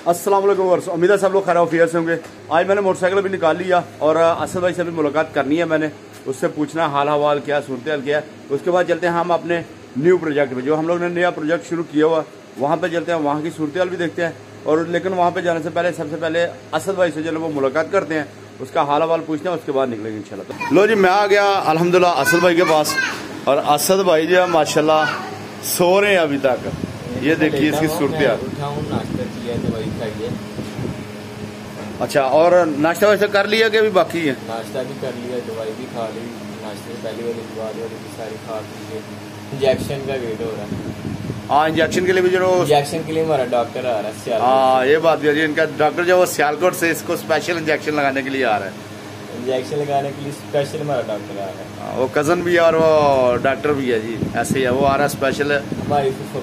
अस्सलाम वालेकुम वर्ष, उम्मीद है सब लोग खैर ऑफियर से होंगे। आज मैंने मोटरसाइकिल भी निकाल लिया और असद भाई से भी मुलाकात करनी है। मैंने उससे पूछना हाल हवाल क्या, सूरत हाल क्या है। उसके बाद चलते हैं हम अपने न्यू प्रोजेक्ट पे, जो हम लोग ने नया प्रोजेक्ट शुरू किया हुआ, वहाँ पे चलते हैं, वहाँ की सूरत हाल भी देखते हैं। और लेकिन वहाँ पे जाने से पहले सबसे पहले असद भाई से जो वो मुलाकात करते हैं, उसका हाल हवाल पूछते हैं, उसके बाद निकलेंगे इंशाल्लाह। लो जी, मैं आ गया अल्हम्दुलिल्लाह असद भाई के पास, और असद भाई जो है माशाल्लाह सो रहे हैं अभी तक। ये देखिए इसकी सूरत हाल। अच्छा, और नाश्ता वैसे कर लिया कि अभी बाकी है? नाश्ता भी कर लिया, दवाई भी खा ली, नाश्ते से पहले वाली बाद वाली भी सारी खा पी। इंजेक्शन का वेट हो रहा है। हाँ, इंजेक्शन के लिए भी जो इंजेक्शन के लिए हमारा डॉक्टर आ रहा है। हाँ, ये बात भी है जी, इनका डॉक्टर जो वो सियालकोट से इसको स्पेशल इंजेक्शन लगाने के लिए आ रहा है। इंजेक्शन लगाने के लिए स्पेशल हमारा डॉक्टर आ रहा है। वो कजन भी है और वो डॉक्टर भी है जी, ऐसे ही है, वो आ रहा है स्पेशल। हमारी फुफ्फो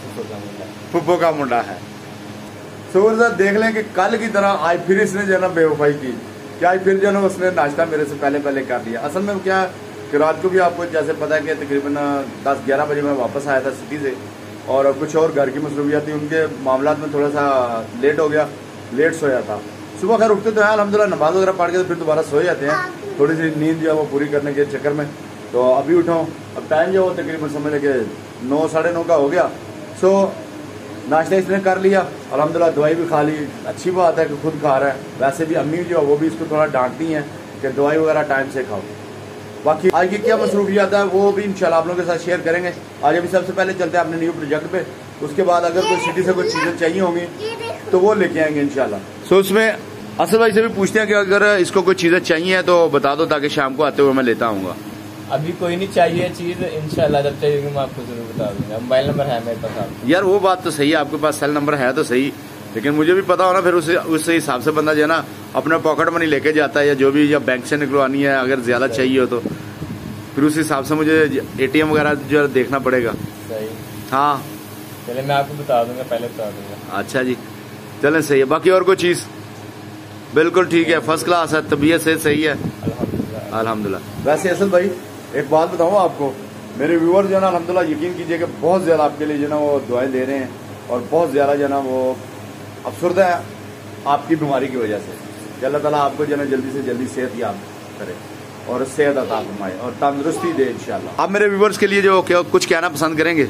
का मुंडा है। सुबह सर देख लें कि कल की तरह आज फिर इसने जो है ना बेवफाई की, क्या आज फिर जो है ना उसने नाश्ता मेरे से पहले कर दिया। असल में क्या कि रात को भी आपको जैसे पता है कि तकरीबन 10-11 बजे मैं वापस आया था सिटी से, और कुछ और घर की मसरूफियात थी, उनके मामला में थोड़ा सा लेट हो गया, लेट सोया था। सुबह खैर उठते तो है अल्हम्दुलिल्लाह, नमाज वगैरह पढ़ के तो फिर दोबारा सोए जाते हैं, थोड़ी सी नींद जो है वो पूरी करने के चक्कर में। तो अभी उठाऊँ, अब टाइम जो हो तकरीबन समझ लगे 9 साढ़े 9 का हो गया। सो नाश्ता इसने कर लिया अल्हम्दुलिल्लाह, दवाई भी खा ली। अच्छी बात है कि खुद खा रहा है। वैसे भी अम्मी जो है वो भी इसको थोड़ा डांटती हैं कि दवाई वगैरह टाइम से खाओ। बाकी आज की क्या मसरूफियात है वो भी इंशाल्लाह आप लोगों के साथ शेयर करेंगे। आज अभी सबसे पहले चलते हैं अपने न्यू प्रोजेक्ट पे, उसके बाद अगर कोई सिटी से कुछ चीज़ें चाहिए होंगी तो वो लेके आएंगे इंशाल्लाह। सो उसमें असद भाई से भी पूछते हैं कि अगर इसको कोई चीज़ें चाहिए तो बता दो, ताकि शाम को आते हुए मैं लेता आऊँगा। अभी कोई नहीं चाहिए चीज, इंशाल्लाह जब चाहिए मैं आपको जरूर बता दूंगा। मोबाइल नंबर है मेरे पास। यार वो बात तो सही है, आपके पास सेल नंबर है तो सही, लेकिन मुझे भी पता हो ना, फिर उस हिसाब से बंदा जो है ना अपना पॉकेट मनी लेके जाता है, या जो भी, या बैंक से निकलवानी है अगर ज्यादा चाहिए हो तो फिर उस हिसाब से मुझे ATM वगैरह जो देखना पड़ेगा। सही। हाँ चले मैं आपको बता दूंगा, पहले बता दूंगा। अच्छा जी, चलें सही है। बाकी और कोई चीज? बिल्कुल ठीक है, फर्स्ट क्लास है, तबीयत से सही है अल्हम्दुलिल्लाह। वैसे असल भाई एक बात बताऊँ आपको, मेरे व्यूअर जो है ना अल्हम्दुलिल्लाह यकीन कीजिए कि बहुत ज़्यादा आपके लिए जो ना वो दुआएं दे रहे हैं, और बहुत ज़्यादा जो ना वो अफसरदा है आपकी बीमारी की वजह से कि अल्लाह ताला आपको जो ना जल्दी से जल्दी सेहत याब करे और सेहत अता फरमाए और तंदुरुस्ती दे इंशाल्लाह। आप मेरे व्यूअर्स के लिए जो कुछ कहना पसंद करेंगे?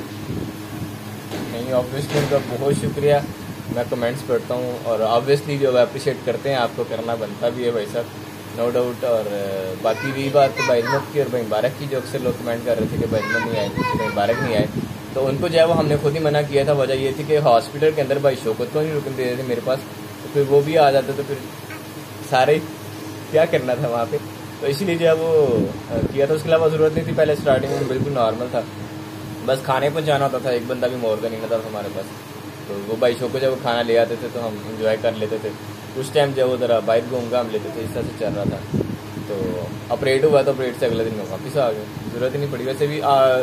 नहीं, ऑब्वियसली उनका बहुत शुक्रिया, मैं कमेंट्स पढ़ता हूँ और ऑब्वियसली जो अप्रिशिएट करते हैं आपको करना बनता भी है भाई साहब, नो डाउट। और बाकी भी बात भाई अजमत की और भाई मुबारक की, जो अक्सर लोग कमेंट कर रहे थे कि भाई अजमत नहीं आए, भाई मुबारक नहीं आए, तो उनको जो है वो हमने खुद ही मना किया था। वजह ये थी कि हॉस्पिटल के अंदर भाई शौकत को नहीं रुकने दे रहे थे मेरे पास, तो फिर वो भी आ जाते तो फिर सारे क्या करना था वहाँ पे, तो इसीलिए जो है वो किया था। उसके अलावा ज़रूरत नहीं थी, पहले स्टार्टिंग में बिल्कुल नॉर्मल था, बस खाने पर जाना होता था, एक बंदा भी मोर का नहीं था हमारे पास, तो वो भाई शो को जब वो खाना ले आते थे तो हम इंजॉय कर लेते थे। उस टाइम जब वो ज़रा बाइक घूमगा हम लेते थे, इस तरह से चल रहा था। तो ऑपरेट हुआ तो ऑपरेट से अगले दिन में वापस आ गए, ज़रूरत ही नहीं पड़ी। वैसे भी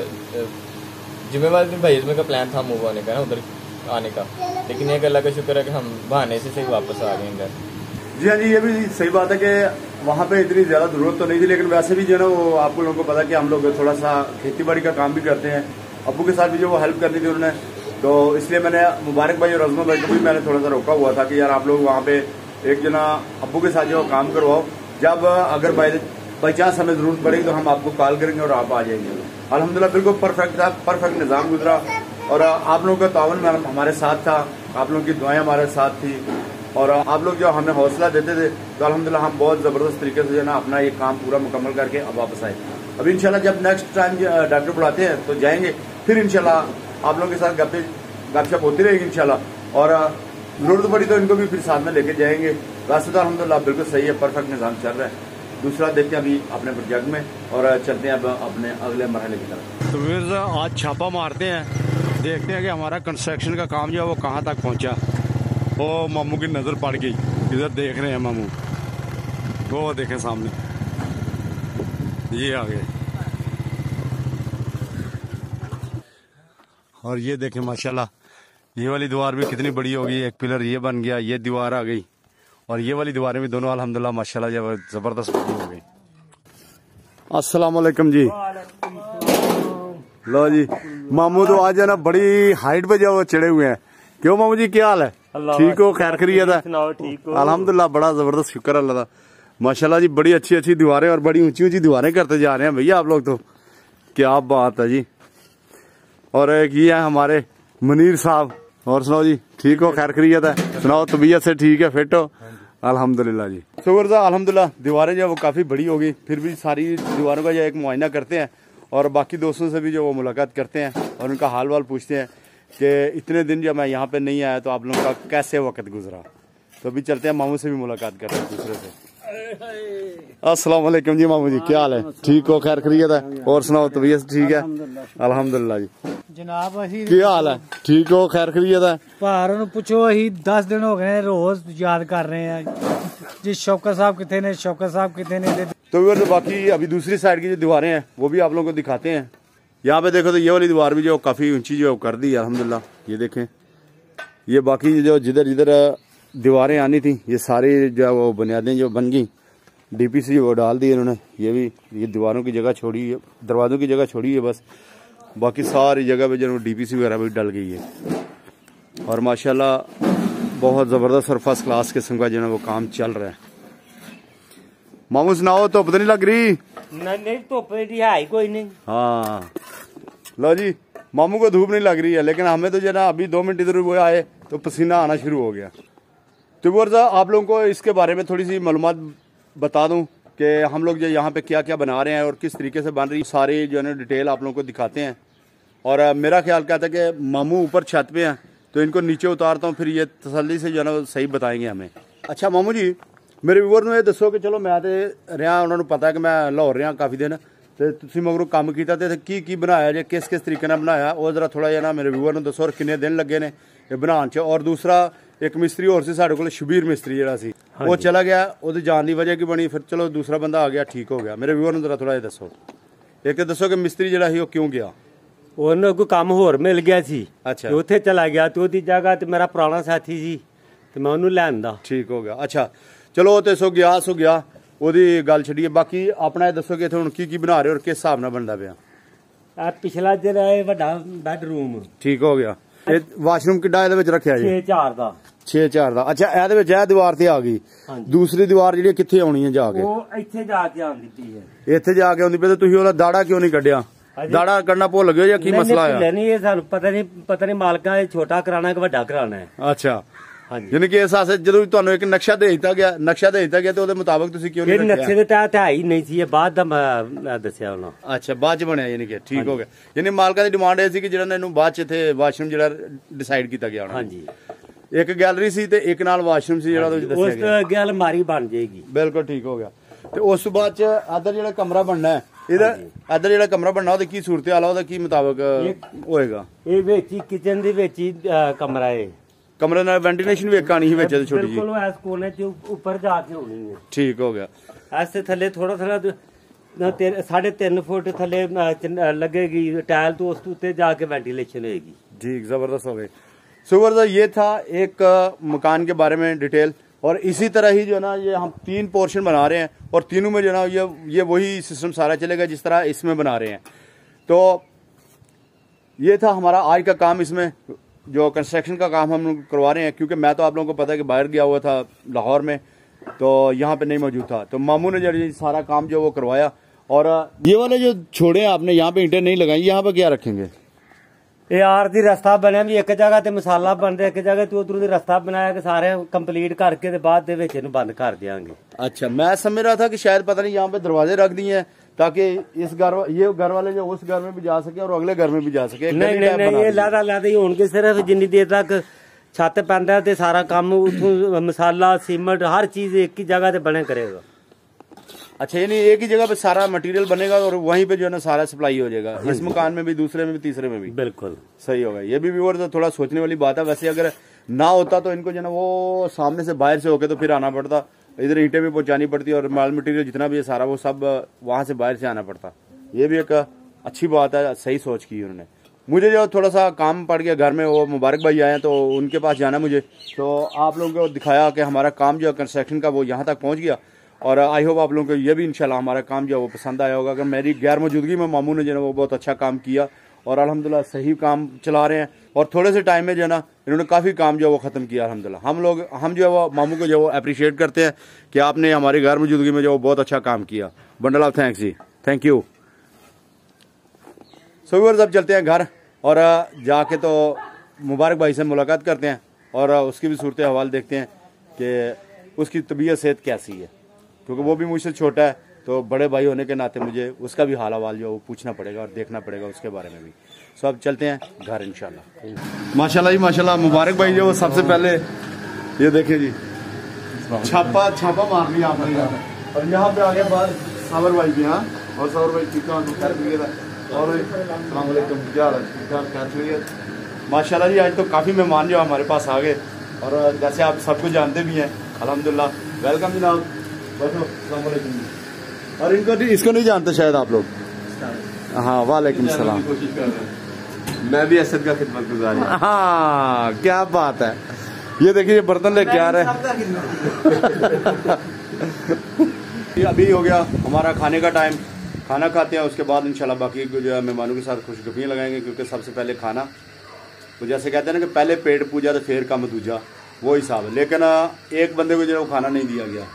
जिम्मेवार दिन भाई इसमें का प्लान था मूव होने का ना, उधर आने का, लेकिन एक अल्लाह का शुक्र है कि हम बहाने से ही वापस आ गए घर। जी हाँ जी, ये भी सही बात है कि वहाँ पे इतनी ज़्यादा ज़रूरत तो नहीं थी, लेकिन वैसे भी जो है ना वो आपको लोगों को पता है कि हम लोग थोड़ा सा खेती बाड़ी का काम भी करते हैं। अब्बू के साथ भी जो वो हेल्प करनी थी उन्होंने, तो इसलिए मैंने मुबारक भाई और अजमत भाई को भी मैंने थोड़ा सा रोका हुआ था कि यार आप लोग वहाँ पे एक जना अब्बू के साथ जो काम करवाओ, जब अगर बाई चांस हमें ज़रूरत पड़ेगी तो हम आपको कॉल करेंगे और आप आ जाएंगे। अल्हम्दुलिल्लाह बिल्कुल परफेक्ट था, परफेक्ट निज़ाम गुजरा, और आप लोगों का तावन हमारे साथ था, आप लोगों की दुआएं हमारे साथ थी, और आप लोग जो हमें हौसला देते थे, तो अल्हम्दुलिल्लाह हम बहुत ज़बरदस्त तरीके से जो है ना अपना ये काम पूरा मुकम्मल करके अब वापस आए। अब इंशाल्लाह जब नेक्स्ट टाइम डॉक्टर बुलाते हैं तो जाएंगे, फिर इंशाल्लाह आप लोगों के साथ गपशप होती रहेगी इंशाल्लाह, और जरूरत पड़ी तो इनको भी फिर साथ में लेके जाएंगे। वैसे तो अल्हम्दुलिल्लाह बिल्कुल सही है, परफेक्ट निज़ाम चल रहा है। दूसरा देखते हैं अभी अपने प्रोजेक्ट में, और चलते हैं अब अपने अगले मरहले की तरफ। तो फिर आज छापा मारते हैं, देखते हैं कि हमारा कंस्ट्रक्शन का काम जो है वो कहाँ तक पहुँचा। वो मामू की नज़र पड़ गई, इधर देख रहे हैं मामू, वो देखें सामने, ये आ गए, और ये देखें माशाल्लाह ये वाली दीवार भी कितनी बड़ी हो गई, एक पिलर ये बन गया, ये दीवार आ गई, और ये वाली दीवारें भी दोनों अल्हम्दुलिल्लाह माशाल्लाह जबरदस्त बड़ी हो गई। अस्सलाम वालेकुम जी। लो जी, मामू तो आज है ना बड़ी हाइट पे जो चढ़े हुए हैं। क्यों मामू जी, क्या हाल है? ठीक हो, खैर खैरियत है? अल्हम्दुलिल्लाह, बड़ा जबरदस्त, शुक्र अल्लाह का। माशाल्लाह जी, बड़ी अच्छी अच्छी दीवारें और बड़ी ऊंची ऊंची दीवारें करते जा रहे हैं भैया आप लोग, तो क्या बात है जी। और एक ये है हमारे मुनीर साहब। और सुनाओ जी, ठीक हो, खैर खैरियत है? सुनाओ, तबीयत से ठीक है, फिट हो? अल्हम्दुलिल्लाह जी, शुक्र अल्हम्दुलिल्लाह। दीवारें जो वो काफ़ी बड़ी हो गई, फिर भी सारी दीवारों का जो एक मुआयना करते हैं और बाकी दोस्तों से भी जो वो मुलाकात करते हैं और उनका हाल वाल पूछते हैं कि इतने दिन जब मैं यहाँ पे नहीं आया तो आप लोगों का कैसे वक्त गुजरा। तो अभी चलते हैं, मामू से भी मुलाकात करते हैं दूसरे से। अस्सलाम वालेकुम जी मामू जी, क्या हाल है? ठीक हो, खैर खैरियत है? और सुनाओ, तबीयत ठीक है? अल्हम्दुलिल्लाह जी। जनाब असी क्या हाल है? ठीक हो, खैर खैरियत है? भार पुछो, अही 10 दिन हो गए रोज याद कर रहे हैं जी, शौकत साहब कितने ने, शौकत साहब कितने ने। तो बाकी अभी दूसरी साइड की जो दीवारें हैं वो भी आप लोगों को दिखाते हैं। यहाँ पे देखो तो ये वाली दीवार भी जो काफ़ी ऊंची जो कर दी है अल्हम्दुलिल्लाह। ये देखें, ये बाकी जो जिधर जिधर दीवारें आनी थी ये सारी जो वो बुनियादें जो बन गई, डीपीसी वो डाल दी इन्होंने। ये भी ये दीवारों की जगह छोड़ी है, दरवाज़ों की जगह छोड़ी है बस, बाकी सारी जगह पे जो डीपीसी वगैरह भी डल गई है। और माशाल्लाह बहुत ज़बरदस्त और फर्स्ट क्लास किस्म का जो है वो काम चल रहा है। मामू सुनाओ, धुप तो नहीं लग रही? नहीं, धुप है कोई नहीं। हाँ लो जी, मामू को धूप नहीं लग रही है, लेकिन हमें तो जो ना अभी 2 मिनट इधर वो आए तो पसीना आना शुरू हो गया। तो वर्जा आप लोगों को इसके बारे में थोड़ी सी मालूमात बता दूं कि हम लोग जो यहाँ पे क्या क्या बना रहे हैं और किस तरीके से बन रही, सारी जो है ना डिटेल आप लोगों को दिखाते हैं। और मेरा ख्याल क्या था कि मामू ऊपर छत पे हैं तो इनको नीचे उतारता हूँ, फिर ये तसल्ली से जो है ना सही बताएंगे हमें। अच्छा मामू जी, मेरे व्यूअर ने दसो कि चलो मैं तो रहा, उन्होंने पता है कि मैं लाहौर रहा काफ़ी दिन, तो तुम मगरों काम किया तो की बनाया जे, किस किस तरीके बनाया, वो जरा थोड़ा जिहा ना मेरे व्यूअर ने दसो और किन्ने दिन लगे ने ये बनाने च। और दूसरा एक मिस्त्री होर सी साडे कोल, शबीर मिस्त्री जिहड़ा सी वो चला गया, वो जान की वजह की बनी, फिर चलो दूसरा बंदा आ गया, ठीक हो गया। मेरे व्यूअर ने जरा थोड़ा जिहा दसो, एक दसो कि मिस्त्री जिहड़ा सी वो क्यों गया? ਉਹਨੂੰ ਕੋਈ ਕੰਮ ਹੋਰ ਮਿਲ ਗਿਆ ਸੀ। अच्छा, ਤੇ ਉੱਥੇ ਚਲਾ ਗਿਆ ਤੇ ਉਹਦੀ ਜਗ੍ਹਾ ਤੇ ਮੇਰਾ ਪੁਰਾਣਾ ਸਾਥੀ ਸੀ ਤੇ ਮੈਂ ਉਹਨੂੰ ਲੈਂਦਾ। ठीक हो गया। अच्छा चलो तो सो गया ਉਹਦੀ ਗੱਲ ਛੱਡੀਏ, ਬਾਕੀ ਆਪਣਾ ਇਹ ਦੱਸੋ ਕਿ ਇੱਥੇ ਹੁਣ ਕੀ ਬਣਾ ਰਹੇ ਹੋ ਔਰ ਕਿਸ ਹਿਸਾਬ ਨਾਲ ਬਣਦਾ ਪਿਆ? ਆ ਪਿਛਲਾ ਜਿਹੜਾ ਇਹ ਵੱਡਾ ਬੈਡਰੂਮ ਠੀਕ ਹੋ ਗਿਆ। ਇਹ ਵਾਸ਼ਰੂਮ ਕਿੱਡਾ ਇਹਦੇ ਵਿੱਚ ਰੱਖਿਆ ਜੀ? 6-4 ਦਾ। 6-4 ਦਾ। ਅੱਛਾ, ਇਹਦੇ ਵਿੱਚ ਇਹ ਦੀਵਾਰ ਤੇ ਆ ਗਈ, ਦੂਸਰੀ ਦੀਵਾਰ ਜਿਹੜੀ ਕਿੱਥੇ ਆਉਣੀ ਹੈ ਜਾ ਕੇ? ਉਹ ਇੱਥੇ ਜਾ ਕੇ ਆਉਂਦੀ ਪਈ ਹੈ। ਇੱਥੇ ਜਾ ਕੇ ਆਉਂਦੀ ਪਈ, ਤੇ ਤੁਸੀਂ ਉਹਦਾ ਦਾੜਾ ਕਿਉਂ ਨਹੀਂ ਕੱਢਿਆ? ਦਾੜਾ ਕੱਢਣਾ ਭੁੱਲ ਗਏ ਜਾਂ ਕੀ ਮਸਲਾ ਆ? ਨਹੀਂ, ਇਹ ਸਾਨੂੰ ਪਤਾ ਨਹੀਂ ਮਾਲਕਾਂ ਇਹ ਛੋਟਾ ਕਰਾਣਾ ਕਿ ਵੱਡਾ ਕਰਾਣਾ ਹੈ। ਅੱਛਾ, ਯਾਨੀ ਕਿ ਇਸ ਆਸੇ ਜਦੋਂ ਤੁਹਾਨੂੰ ਇੱਕ ਨਕਸ਼ਾ ਦੇ ਦਿੱਤਾ ਗਿਆ ਤੇ ਉਹਦੇ ਮੁਤਾਬਕ ਤੁਸੀਂ ਕਿਉਂ ਨਹੀਂ ਰੱਖਿਆ? ਨਕਸ਼ੇ ਦੇ ਤਹਿਤ ਹੈ ਹੀ ਨਹੀਂ ਸੀ, ਇਹ ਬਾਅਦ ਦਾ ਮੈਂ ਦੱਸਿਆ ਉਹਨਾਂ। ਅੱਛਾ, ਬਾਅਦ ਚ ਬਣਿਆ, ਯਾਨੀ ਕਿ ਠੀਕ ਹੋ ਗਿਆ। ਯਾਨੀ ਮਾਲਕਾਂ ਦੀ ਡਿਮਾਂਡ ਇਹ ਸੀ ਕਿ ਜਿਹੜਾ ਇਹਨੂੰ ਬਾਅਦ ਚ ਇੱਥੇ ਵਾਸ਼ਰੂਮ ਜਿਹੜਾ ਡਿਸਾਈਡ ਕੀਤਾ ਗਿਆ। ਹਾਂਜੀ, ਇੱਕ ਗੈਲਰੀ ਸੀ ਤੇ ਇੱਕ ਨਾਲ ਵਾਸ਼ਰੂਮ ਸੀ ਜਿਹੜਾ ਉਹਦੇ ਵਿੱਚ ਦੱਸਿਆ ਗਿਆ। ਉਸ ਅੱਗੇ ਅਲਮਾਰੀ ਬਣ ਜਾਏਗੀ। ਬਿਲਕੁਲ ਠੀਕ ਹੋ ਗਿਆ। ਤੇ ਉਸ ਤੋਂ ਬਾਅਦ ਚ ਇੱਧਰ ਜਿਹੜਾ ਕਮਰਾ ਬਣਨਾ ਹੈ, ਇੱਧਰ ਜਿਹੜਾ ਕਮਰਾ ਬਣਨਾ ਉਹਦੀ ਕੀ ਸੂਰਤ ਹਾਲ ਆ, ਉਹਦਾ ਕੀ ਮੁਤਾਬਕ ਹੋਏਗਾ? ਇਹ ਵਿੱਚ ਹੀ ਕਿਚਨ ਦੇ ਵਿੱਚ ਹੀ ਕਮਰਾ ਹੈ। ਕਮਰੇ ਨਾਲ ਵੈਂਟੀਲੇਸ਼ਨ ਵੀ ਇੱਕ ਆਣੀ ਸੀ ਵਿੱਚ ਛੋਟੀ ਜਿਹੀ? ਬਿਲਕੁਲ, ਇਸ ਕੋਨੇ ਚ ਉੱਪਰ ਜਾ ਕੇ ਹੋਣੀ ਹੈ। ਠੀਕ ਹੋ ਗਿਆ। ਐਸੇ ਥੱਲੇ ਥੋੜਾ 3.5 फुट थले लगेगी टाइल, तो उस उत्ते जाके वेंटिलेशन होगी। ठीक, जबरदस्त हो गई। सुवर ये था एक मकान के बारे में डिटेल। और इसी तरह ही जो है ना ये हम 3 पोर्शन बना रहे हैं और तीनों में जो है ना ये वही सिस्टम सारा चलेगा जिस तरह इसमें बना रहे हैं। तो ये था हमारा आज का काम, इसमें जो कंस्ट्रक्शन का काम हम लोग करवा रहे हैं, क्योंकि मैं तो आप लोगों को पता है कि बाहर गया हुआ था लाहौर में, तो यहाँ पे नहीं मौजूद था। तो मामू ने जो सारा काम जो वो करवाया। और ये वाले जो छोड़े आपने यहाँ पे ईंटें नहीं लगाई, यहाँ पे क्या रखेंगे? ਇਹ ਆਰਜੀ ਰਸਤਾ ਬਣਿਆ ਵੀ ਇੱਕ ਜਗ੍ਹਾ ਤੇ ਮਸਾਲਾ ਬਣਦਾ, ਇੱਕ ਜਗ੍ਹਾ ਤੇ ਉਧਰੋਂ ਦੀ ਰਸਤਾ ਬਣਾਇਆ ਕਿ ਸਾਰੇ ਕੰਪਲੀਟ ਕਰਕੇ ਤੇ ਬਾਅਦ ਦੇ ਵਿੱਚ ਇਹਨੂੰ ਬੰਦ ਕਰ ਦਿਆਂਗੇ। अच्छा, मैं समझ रहा था कि शायद पता नहीं यहाँ पे दरवाजे रख दिए हैं ताकि इस ये घर वाले जो उस घर में भी जा सके और अगले घर में भी जा सके। नहीं, ਇਹ ਲਾਦਾ ਹੀ ਹੋਣਗੇ, सिर्फ जिन्नी देर तक छत पैंदा ते सारा काम उठों मसाला सीमेंट हर चीज एक ही जगह ते बने करेगा। अच्छा, यानी एक ही जगह पे सारा मटेरियल बनेगा और वहीं पे जो है ना सारा सप्लाई हो जाएगा, इस मकान में भी, दूसरे में भी, तीसरे में भी। बिल्कुल सही होगा। ये भी व्यूअर थोड़ा सोचने वाली बात है। वैसे अगर ना होता तो इनको जो है वो सामने से बाहर से होके तो फिर आना पड़ता, इधर ईंटें भी पहुंचानी पड़ती और माल मटेरियल जितना भी है सारा वो सब वहां से बाहर से आना पड़ता। ये भी एक अच्छी बात है, सही सोच की उन्होंने। मुझे जो थोड़ा सा काम पड़ गया घर में, वो मुबारक भाई आए तो उनके पास जाना मुझे, तो आप लोगों को दिखाया कि हमारा काम जो कंस्ट्रक्शन का वो यहाँ तक पहुँच गया। और आई होप आप लोगों को ये भी इंशाल्लाह हमारा काम जो है वो पसंद आया होगा। अगर मेरी गैर मौजूदगी में मामू ने जो है वो बहुत अच्छा काम किया और अल्हम्दुलिल्लाह सही काम चला रहे हैं। और थोड़े से टाइम में जो है ना इन्होंने काफ़ी काम जो है वो ख़त्म किया अल्हम्दुलिल्लाह। हम जो है वो मामू को जो है वो अप्रिशिएट करते हैं कि आपने हमारी गैर मौजूदगी में जो वो बहुत अच्छा काम किया। बंडल ऑफ थैंक्स जी, थैंक यू। सो व्यूअर्स अब चलते हैं घर और जाके तो मुबारक भाई से मुलाकात करते हैं और उसकी भी सूरत हवाल देखते हैं कि उसकी तबीयत सेहत कैसी है, क्योंकि वो भी मुझसे छोटा है तो बड़े भाई होने के नाते मुझे उसका भी हाल हवाल जो पूछना पड़ेगा और देखना पड़ेगा उसके बारे में भी। सो अब चलते हैं घर इंशाल्लाह। माशाल्लाह जी माशाल्लाह, मुबारक भाई जो सबसे पहले ये देखिए जी छापा मार लिया आपने और यहाँ पे आ गया बाहर सावर भाई भी। हाँ, और सावर भाई ठीक और माशाल्लाह जी आज तो काफ़ी मेहमान जो हमारे पास आ गए और जैसे आप सबको जानते भी हैं अल्हम्दुलिल्लाह। वेलकम जनाब, अस्सलाम वालेकुम। और इसको नहीं जानते शायद आप लोग? हाँ, वालेकुम सलाम। कोशिश कर रहे हैं, मैं भी असद का खिदमतगुजार हूं। हाँ, क्या बात है। ये देखिए ये बर्तन लेके आ रहे हैं। अभी हो गया हमारा खाने का टाइम, खाना खाते हैं उसके बाद इंशाल्लाह बाकी जो है मेहमानों के साथ खुशगपियाँ लगाएंगे, क्योंकि सबसे पहले खाना तो जैसे कहते हैं ना कि पहले पेट पूजा तो फिर काम दूजा, वो हिसाब है। लेकिन एक बंदे को जो है वो खाना नहीं दिया गया।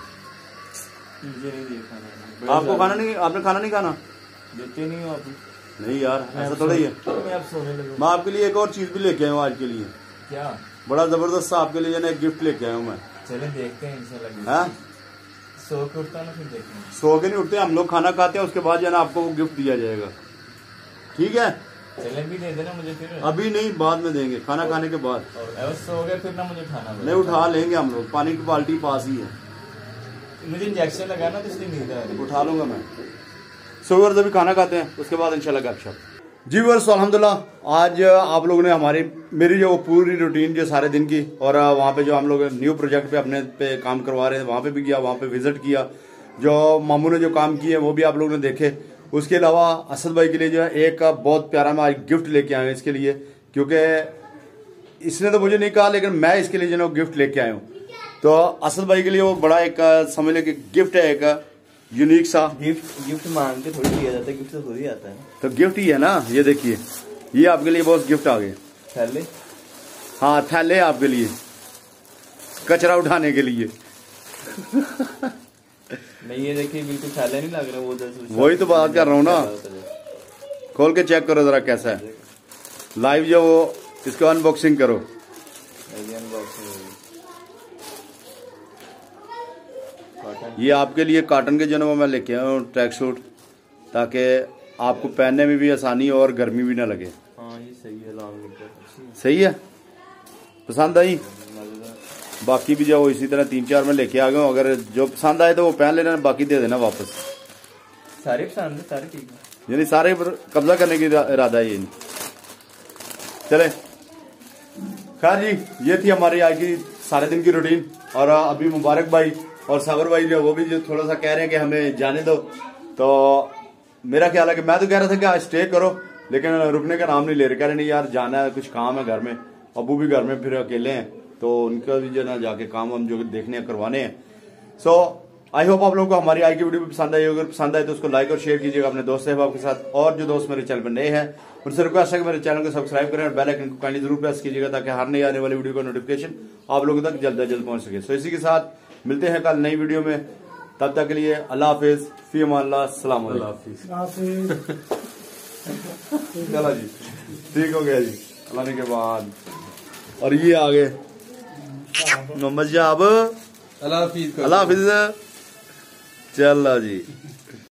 आपको खाना नहीं, आपने खाना नहीं खाना? देते नहीं हो आप? नहीं यार, ऐसा थोड़ा ही है। मैं आपके लिए एक और चीज भी लेके आया हूँ आज के लिए। क्या? बड़ा जबरदस्त सा आपके लिए एक गिफ्ट लेके आया हूँ मैं। चले देखते हैं इंशाल्लाह। हाँ, सो के उठता ना, फिर देखते हैं। सो के नहीं उठते हम लोग, खाना खाते हैं उसके बाद जो है ना आपको वो गिफ्ट दिया जाएगा, ठीक है? चले भी दे देना मुझे फिर। अभी नहीं, बाद में देंगे, खाना खाने के बाद। और सो गए फिर ना मुझे खाना नहीं, उठा लेंगे हम लोग, पानी की बाल्टी पास ही है। मुझे इंजेक्शन लगाना तो इसलिए नींद आ रही है। उठा लूंगा मैं। सो व्यूअर्स अभी खाना खाते हैं उसके बाद इंशाल्लाह गपशप। जी व्यूअर्स अल्हम्दुलिल्लाह आज आप लोगों ने मेरी जो पूरी रूटीन जो सारे दिन की, और वहाँ पे जो हम लोग न्यू प्रोजेक्ट पे अपने पे काम करवा रहे हैं वहाँ पे भी गया, वहाँ पे विजिट किया, जो मामू ने जो काम किए वो भी आप लोगों ने देखे। उसके अलावा असद भाई के लिए जो है एक बहुत प्यारा मैं आज गिफ्ट लेके आया हूँ इसके लिए, क्योंकि इसने तो मुझे नहीं कहा लेकिन मैं इसके लिए जो है गिफ्ट लेके आया हूँ। तो असद भाई के लिए वो बड़ा एक समझ ले कि गिफ्ट है, एक यूनिक सा। गिफ्ट मांग के थोड़ी दिया जाता है, गिफ्ट तो खुद ही आता है। तो गिफ्ट ही है ना, ये देखिए ये आपके लिए बहुत गिफ्ट आ गए। थैले? हाँ, थैले आपके लिए, कचरा उठाने के लिए। नहीं ये देखिए बिल्कुल थैले नहीं लग रहा वो। वही तो बात कर रहा हूँ ना, खोल के चेक करो जरा कैसा है। लाइव जो वो इसको अनबॉक्सिंग करो। ये आपके लिए कॉटन के जो है मैं लेके आया हूँ ट्रैक सूट, ताकि आपको पहनने में भी आसानी हो और गर्मी भी ना लगे। हाँ ये सही है, सही है, पसंद आई? बाकी भी जो इसी तरह 3-4 में लेके आ गए, अगर जो पसंद आए तो वो पहन लेना, बाकी दे देना वापस। सारे पसंद है, सारे ठीक है, यानी सारे पर कब्जा करने की इरादा है ये नहीं। चले खैर जी, ये थी हमारी आज की सारे दिन की रूटीन। और अभी मुबारक भाई और सागर भाई जो वो भी जो थोड़ा सा कह रहे हैं कि हमें जाने दो, तो मेरा ख्याल है कि मैं तो कह रहा था कि आज स्टे करो, लेकिन रुकने का नाम नहीं ले रहे। कह रहे नहीं यार जाना है, कुछ काम है घर में, अबू भी घर में फिर अकेले हैं, तो उनका भी जो ना जाके काम हम जो देखने करवाने हैं। सो आई होप आप लोगों को हमारी आज की वीडियो भी पसंद आई। अगर पसंद आए तो उसको लाइक और शेयर कीजिएगा अपने दोस्त अहबाब के साथ, और जो दोस्त मेरे चैनल पर नए हैं उनसे रिक्वेस्ट है कि मेरे चैनल को सब्सक्राइब करें और बेल आइकन को काइंडली जरूर प्रेस कीजिएगा, ताकि हर नई आने वाली वीडियो का नोटिफिकेशन आप लोगों तक जल्द से जल्द पहुंच सके। सो इसी के साथ मिलते हैं कल नई वीडियो में, तब तक के लिए अल्लाह हाफिज, फी अमानिल्लाह, अस्सलाम वालेकुम। चलो जी, ठीक हो गया जी अल्लाह के बाद। और ये आ गए मोहम्मद साहब, अल्लाह हाफिज। चलो जी।